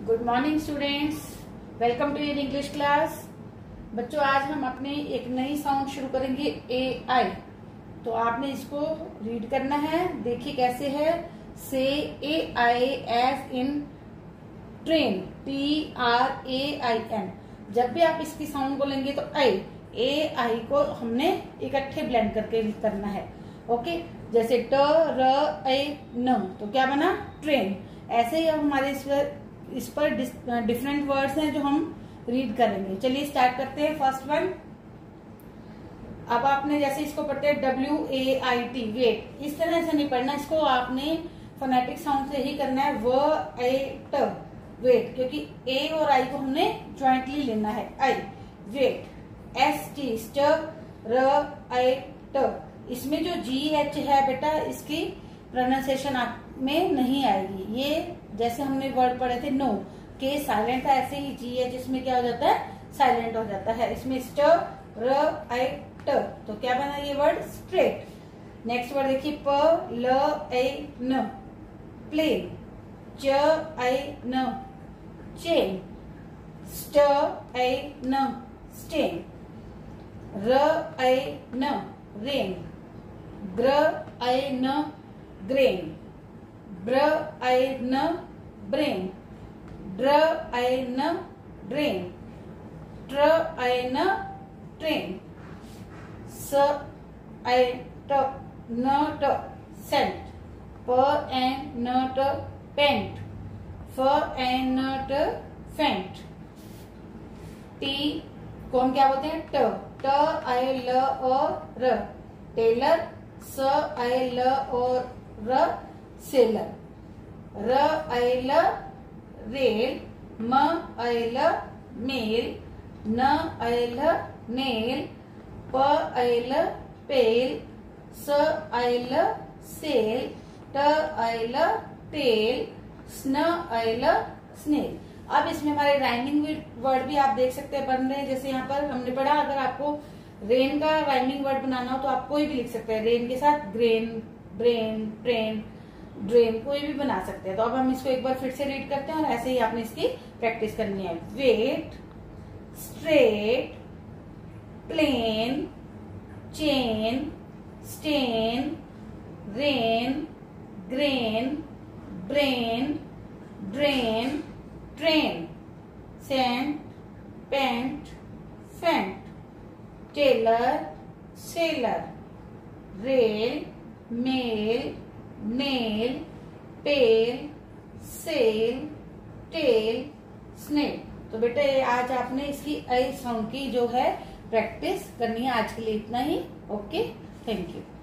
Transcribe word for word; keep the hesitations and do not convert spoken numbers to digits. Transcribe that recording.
Good morning students, welcome to your English class. बच्चों, आज हम अपने एक नई साउंड शुरू करेंगे ए आई। तो आपने इसको रीड करना है। देखिए कैसे है। से A I as in train, T R A I N. जब भी आप इसकी साउंड बोलेंगे तो आई ए आई को हमने इकट्ठे ब्लेंड करके करना है। ओके, जैसे ट र ए न, तो क्या बना ट्रेन। ऐसे ही अब हमारे इस पर इस पर डिफरेंट वर्ड्स हैं जो हम रीड करेंगे। चलिए स्टार्ट करते हैं। फर्स्ट वन, अब आपने जैसे इसको पढ़ते हैं W A I T, wait. इस तरह से नहीं पढ़ना, इसको आपने फोनेटिक साउंड से ही करना है। व ए ट, वेट, क्योंकि ए और आई को हमने ज्वाइंटली लेना है। आई, वेट। एस टी, स्ट, र आई ट। इसमें जो जी एच है बेटा, इसकी प्रोनाउंसिएशन में नहीं आएगी। ये जैसे हमने वर्ड पढ़े थे नो के साइलेंट था, ऐसे ही जी एच इसमें क्या हो जाता है, साइलेंट हो जाता है। इसमें स्ट, र आई ट, तो क्या बना ये वर्ड, स्ट्रेट। नेक्स्ट वर्ड देखिए, प ल ए न, प्लेन। च आई न, चेन। स्ट आई न, स्टेन। र आई न, रेन। ग्र आई न, ग्रेन। ब्र आई न, ब्रेन। ड्र आई न, ड्रेन। ट्र आई न, ट्रेन। स आई ट न ट, सेंट। प एन न ट, पेंट। फ एन न ट, फेंट। टी को हम क्या बोलते हैं, ट। ट आई ल और र, टेलर। स आई ल और र, सेलर। र आई ल, रेल। म आई ल, मेल। न आई ल, नेल। प आई ल, पेल। स आई ल, सेल। ट आई ल, टेल। स्न आई ल, स्नेल। अब इसमें हमारे राइमिंग वर्ड भी आप देख सकते हैं बन रहे हैं। जैसे यहाँ पर हमने पढ़ा, अगर आपको रेन का राइमिंग वर्ड बनाना हो तो आप कोई भी लिख सकते हैं। रेन के साथ ग्रेन, ब्रेन, ट्रेन, ड्रेन, कोई भी बना सकते हैं। तो अब हम इसको एक बार फिर से रीड करते हैं और ऐसे ही आपने इसकी प्रैक्टिस करनी है। Wait, straight, plain, chain, stain, rain, grain, brain, drain, train. Saint, paint, faint. Tailor, sailor. Rail, mail, nail, pail, sail, tail, snail. तो बेटा ये आज आपने इसकी आई साउंड की जो है प्रैक्टिस करनी है। आज के लिए इतना ही। Okay, thank you.